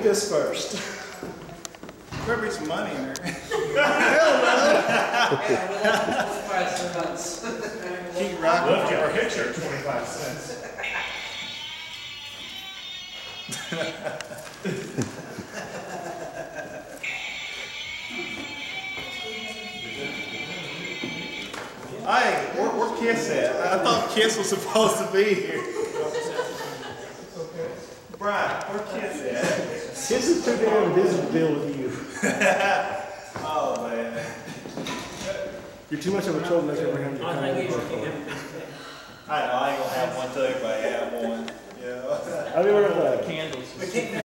Kiss first. Better be some money in there. Keep rocking. Look at our picture, 25 cents. Hey, where Kiss at? I thought Kiss was supposed to be here. Brian, where Kiss at? Kiss is too damn busy to deal with you. Oh man. You're too much of a troublemaker every time you come in. I know, I ain't gonna have one till everybody have one. Yeah. I'll be right back. Candles.